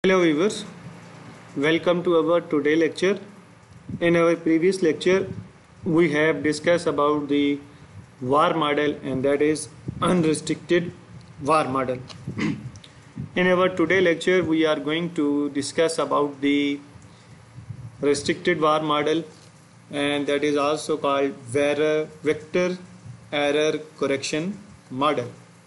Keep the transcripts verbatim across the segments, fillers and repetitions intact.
Hello viewers, welcome to our today lecture. In our previous lecture, we have discussed about the V A R model, and that is unrestricted V A R model. In our today lecture, we are going to discuss about the restricted V A R model, and that is also called vector error correction model.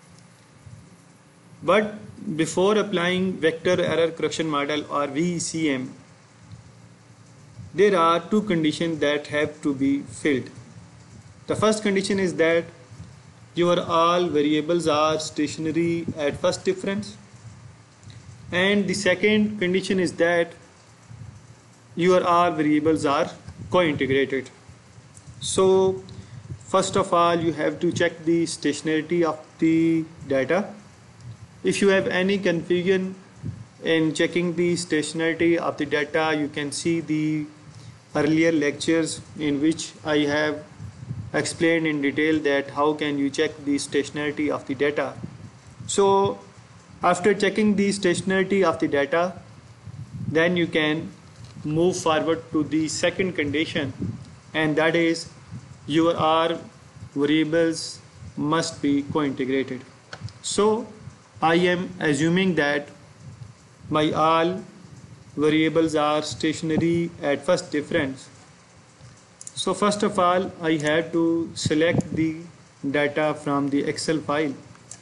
But before applying vector error correction model or V E C M, there are two conditions that have to be filled. The first condition is that your all variables are stationary at first difference, and the second condition is that your all variables are co-integrated. So first of all, you have to check the stationarity of the data. If you have any confusion in checking the stationarity of the data, you can see the earlier lectures in which I have explained in detail that how can you check the stationarity of the data. So after checking the stationarity of the data, then you can move forward to the second condition, and that is your R variables must be co-integrated. So I am assuming that my all variables are stationary at first difference. So first of all, I have to select the data from the Excel file.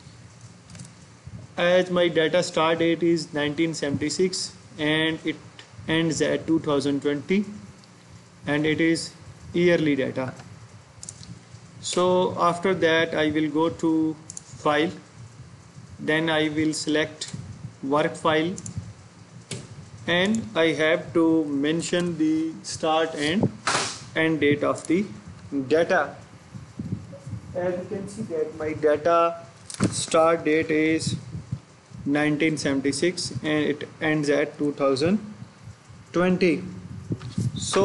As my data start date is nineteen seventy-six and it ends at two thousand twenty, and it is yearly data. So after that, I will go to file. Then I will select work file, and I have to mention the start and end date of the data. As you can see that my data start date is nineteen seventy-six and it ends at two thousand twenty. So,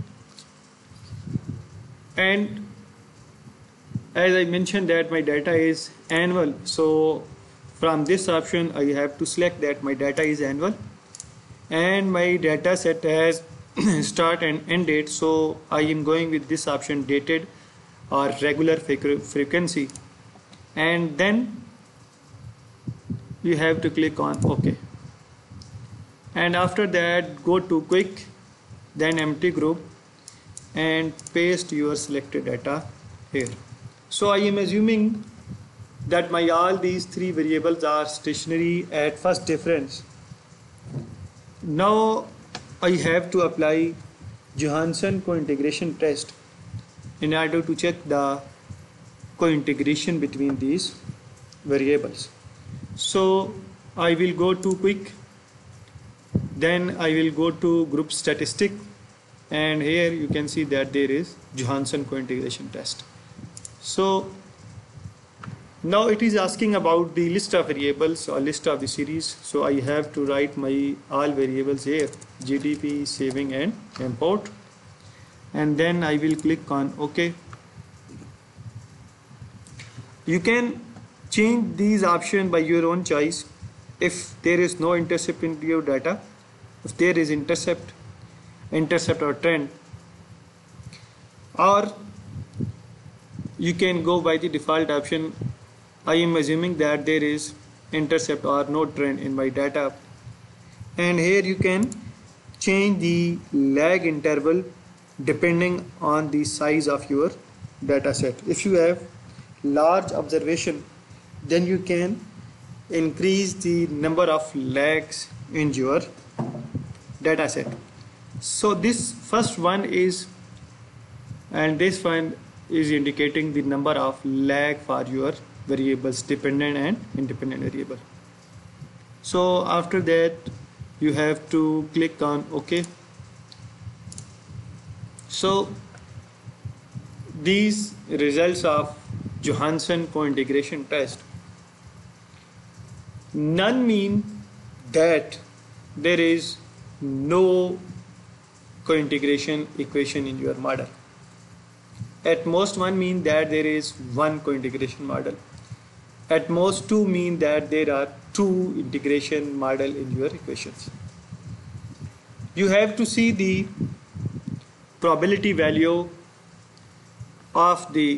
and as I mentioned that my data is annual, so from this option I have to select that my data is annual, and my data set has start and end date, so I am going with this option, dated or regular frequency, and then you have to click on OK, and after that go to quick, then empty group, and paste your selected data here. So I am assuming that my all these three variables are stationary at first difference. Now I have to apply Johansson cointegration test in order to check the cointegration between these variables. So I will go to quick, then I will go to group statistic, and here you can see that there is Johansson cointegration test. So now it is asking about the list of variables or list of the series. So I have to write my all variables here, G D P, saving and import, and then I will click on OK. You can change these options by your own choice. If there is no intercept in your data, if there is intercept, intercept or trend, or you can go by the default option. I am assuming that there is intercept or no trend in my data, and here you can change the lag interval depending on the size of your data set. If you have large observation, then you can increase the number of lags in your data set. So this first one is, and this one is indicating the number of lag for your variables, dependent and independent variable. So after that you have to click on OK. So these results of Johansson cointegration test, none mean that there is no cointegration equation in your model. At most one mean that there is one cointegration model. At most two mean that there are two integration model in your equations. You have to see the probability value of the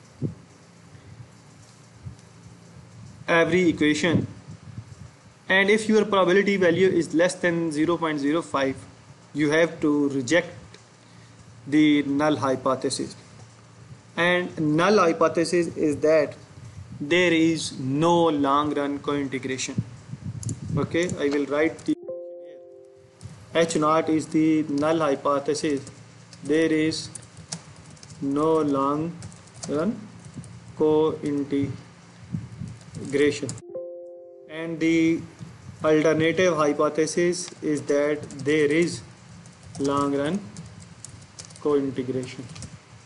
every equation, and if your probability value is less than zero point zero five, you have to reject the null hypothesis. And null hypothesis is that there is no long run co-integration. Okay, I will write the H naught is the null hypothesis. There is no long run co-integration, and the alternative hypothesis is that there is long run co-integration.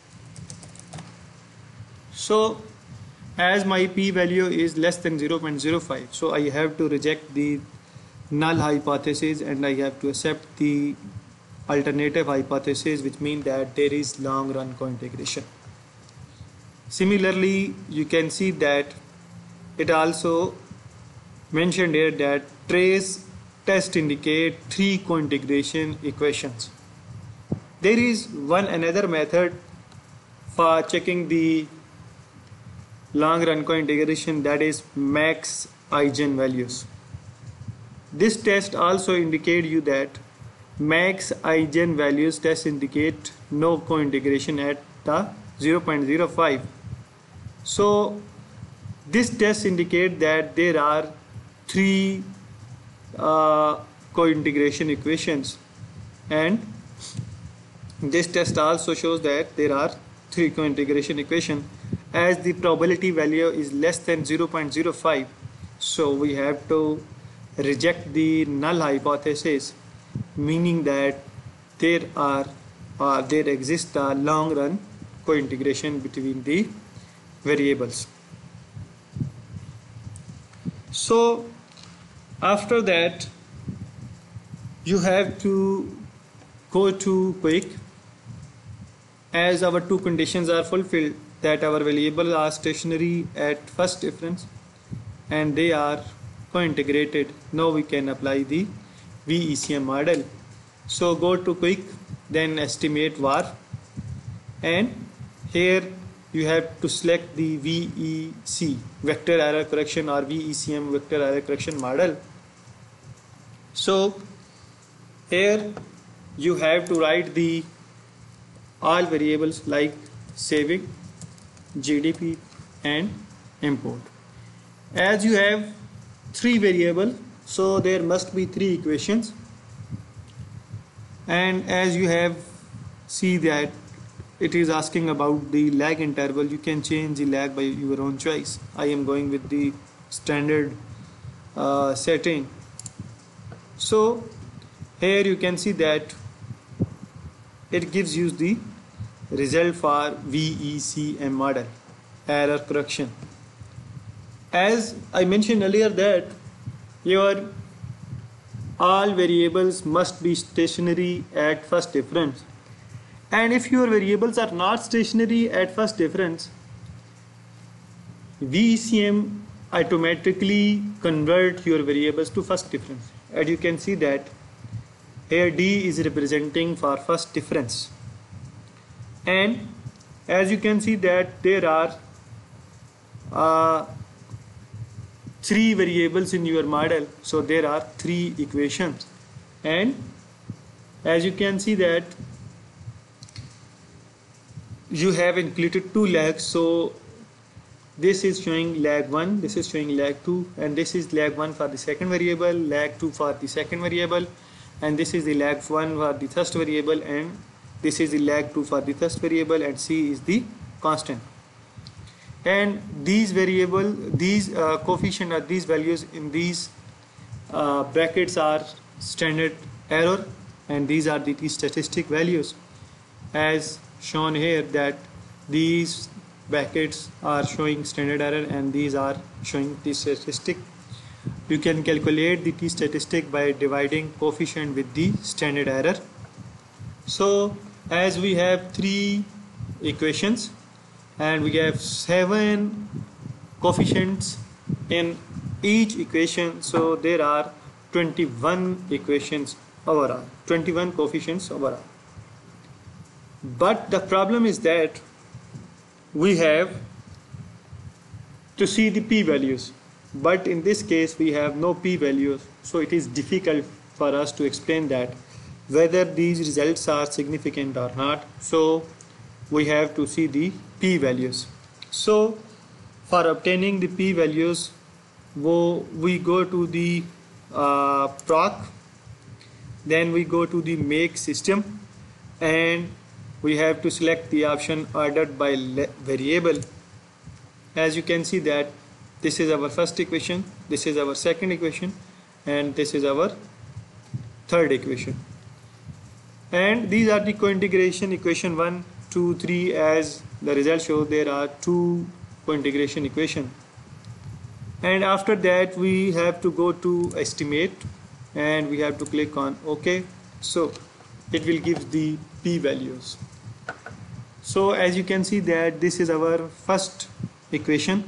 So as my p-value is less than zero point zero five, so I have to reject the null hypothesis and I have to accept the alternative hypothesis, which means that there is long run co-integration. Similarly, you can see that it also mentioned here that trace test indicate three co-integration equations. There is one another method for checking the long run co-integration, that is max eigenvalues. This test also indicate you that max eigenvalues test indicate no co-integration at the zero point zero five. So this test indicate that there are three uh, co-integration equations, and this test also shows that there are three co-integration equations. As the probability value is less than zero point zero five, so we have to reject the null hypothesis, meaning that there are uh, there exists a long run co-integration between the variables. So after that you have to go to quick, as our two conditions are fulfilled, that our variables are stationary at first difference and they are co-integrated. Now we can apply the V E C M model. So go to quick, then estimate var, and here you have to select the V E C, vector error correction, or V E C M, vector error correction model. So here you have to write the all variables like saving, G D P and import. As you have three variables, so there must be three equations, and as you have see that it is asking about the lag interval, you can change the lag by your own choice. I am going with the standard uh, setting. So here you can see that it gives you the result for V E C M model, error correction. As I mentioned earlier that your all variables must be stationary at first difference, and if your variables are not stationary at first difference, V E C M automatically convert your variables to first difference. And you can see that here D is representing for first difference, and as you can see that there are uh, three variables in your model, so there are three equations, and as you can see that you have included two lags. So this is showing lag one, this is showing lag two, and this is lag one for the second variable, lag two for the second variable, and this is the lag one for the first variable, and this is the lag two for the first variable, and C is the constant. And these variable, these uh, coefficient or these values in these uh, brackets are standard error, and these are the t-statistic values, as shown here that these brackets are showing standard error and these are showing t-statistic. You can calculate the t-statistic by dividing coefficient with the standard error. So as we have three equations and we have seven coefficients in each equation. So there are twenty-one equations overall, twenty-one coefficients overall. But the problem is that we have to see the p-values, but in this case we have no p-values, so it is difficult for us to explain that whether these results are significant or not. So we have to see the p-values. So for obtaining the p-values, we go to the uh, proc, then we go to the make system, and we have to select the option ordered by variable. As you can see that this is our first equation, this is our second equation, and this is our third equation. And these are the cointegration equation one, two, three. As the result shows, there are two cointegration equation. And after that we have to go to estimate, and we have to click on OK. So it will give the p-values. So as you can see that this is our first equation,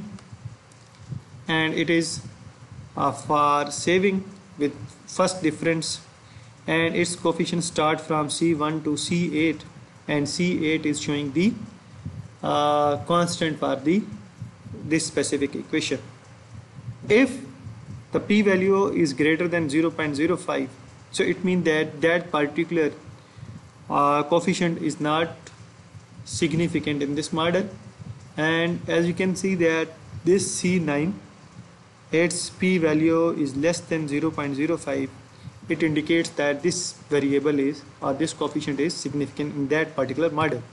and it is uh, for saving with first difference, and its coefficient start from C one to C eight, and C eight is showing the uh, constant for the this specific equation. If the p-value is greater than zero point zero five, so it means that that particular uh, coefficient is not significant in this model. And as you can see that this C nine, its p-value is less than zero point zero five, it indicates that this variable is, or this coefficient is significant in that particular model.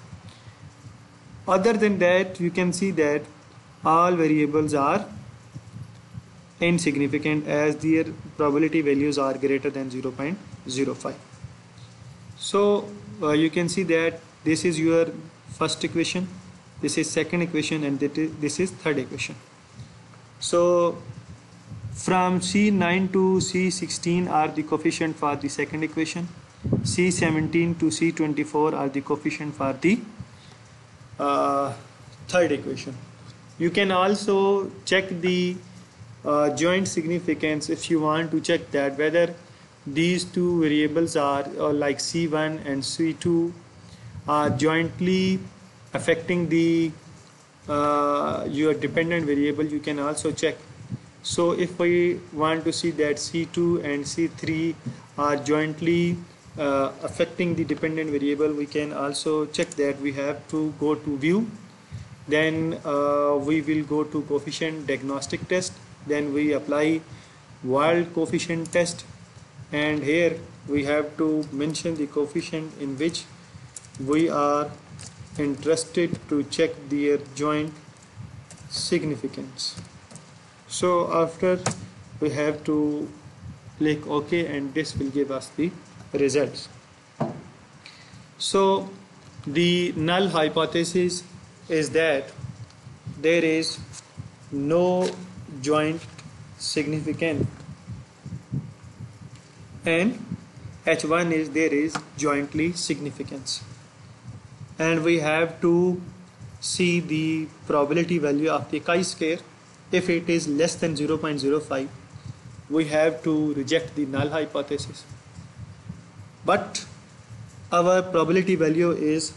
Other than that, you can see that all variables are insignificant as their probability values are greater than zero point zero five. So uh, you can see that this is your first equation, this is second equation, and this is third equation. So from C nine to C sixteen are the coefficient for the second equation, C seventeen to C twenty-four are the coefficient for the uh, third equation. You can also check the uh, joint significance if you want to check that whether these two variables are uh, like C one and C two are jointly affecting the uh, your dependent variable. You can also check. So if we want to see that C two and C three are jointly uh, affecting the dependent variable, we can also check that. We have to go to view, then uh, we will go to coefficient diagnostic test, then we apply wild coefficient test, and here we have to mention the coefficient in which we are interested to check their joint significance. So after we have to click OK, and this will give us the results. So the null hypothesis is that there is no joint significant, and H one is there is jointly significance, and we have to see the probability value of the chi-square. If it is less than zero point zero five, we have to reject the null hypothesis. But our probability value is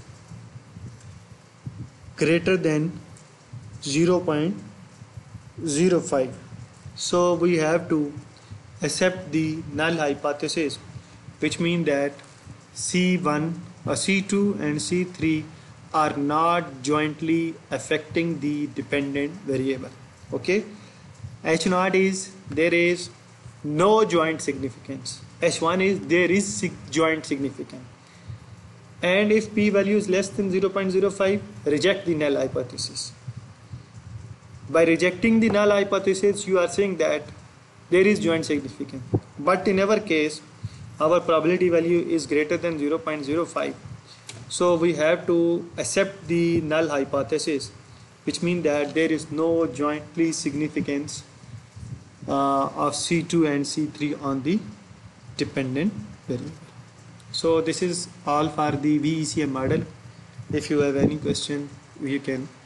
greater than zero point zero five, so we have to accept the null hypothesis, which means that C one, or C two and C three are not jointly affecting the dependent variable. Okay, H naught is there is no joint significance, H one is there is sig joint significance, and if p-value is less than zero point zero five, reject the null hypothesis. By rejecting the null hypothesis, you are saying that there is joint significance, but in our case our probability value is greater than zero point zero five, so we have to accept the null hypothesis, which means that there is no jointly significance uh, of C two and C three on the dependent variable. So this is all for the V E C M model. If you have any question, you can